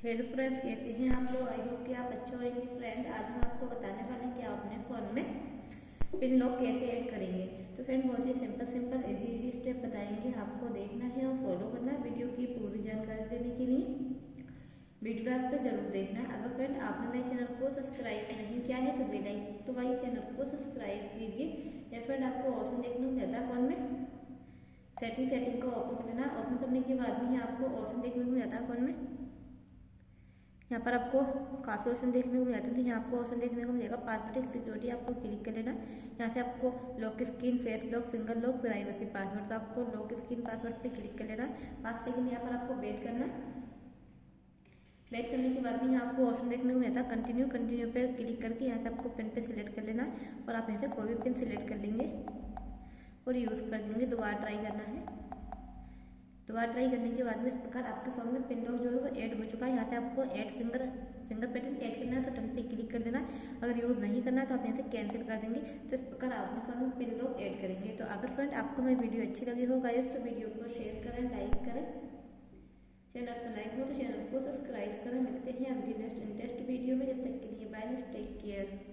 Hello friends, कैसे हैं आप लोग। आई होप कि आप अच्छे होंगे। फ्रेंड, आज हम आपको बताने वाले हैं कि आप अपने फ़ोन में पिन लॉक कैसे ऐड करेंगे। तो फ्रेंड, बहुत ही सिंपल इजी स्टेप बताएंगे, आपको देखना है और फॉलो करना है। वीडियो की पूरी जानकारी लेने के लिए वीडियो लास्ट तक जरूर देखना है। अगर फ्रेंड आपने मेरे चैनल को सब्सक्राइब नहीं किया है तो बेल आइकन दबाइए, चैनल को सब्सक्राइब कीजिए। या फ्रेंड आपको ऑप्शन देखने को मिलता है फ़ोन में सेटिंग को ओपन कर लेना। ओपन करने के बाद में आपको ऑप्शन देखने को मिल जाता है फ़ोन में। यहाँ पर आपको काफ़ी ऑप्शन देखने को मिल जाते हैं। तो यहाँ आपको ऑप्शन देखने को मिलेगा पासवर्ड सिक्योरिटी, आपको क्लिक कर लेना। यहाँ से आपको lock screen, face lock, finger lock, privacy password, तो आपको लॉक स्क्रीन पासवर्ड पे क्लिक कर लेना। 5 सेकंड यहाँ पर आपको वेट करना। वेट करने के बाद में यहाँ आपको ऑप्शन देखने को मिलता है कंटिन्यू पे क्लिक करके यहाँ से आपको पिन पे सिलेक्ट कर लेना और आप यहाँ से कोई भी पिन सिलेक्ट कर लेंगे और यूज़ कर देंगे। दोबारा ट्राई करना है। दोबारा ट्राई करने के बाद में इस प्रकार आपके फोन में पिन लॉक जो है वो ऐड हो चुका है। यहाँ से आपको ऐड फिंगर पैटर्न ऐड करना है तो टर्न पे क्लिक कर देना। अगर यूज़ नहीं करना है तो आप यहाँ से कैंसिल कर देंगे। तो इस प्रकार आप अपने फोन में पिन लॉक ऐड करेंगे। तो अगर फ्रेंड आपको मेरी वीडियो अच्छी लगी हो गाइस तो वीडियो को शेयर करें, लाइक करें। चैनल पर नए हो तो चैनल को सब्सक्राइब करें। मिलते हैं अगली नेक्स्ट इंटरेस्ट वीडियो में। जब तक के लिए बाय, टेक केयर।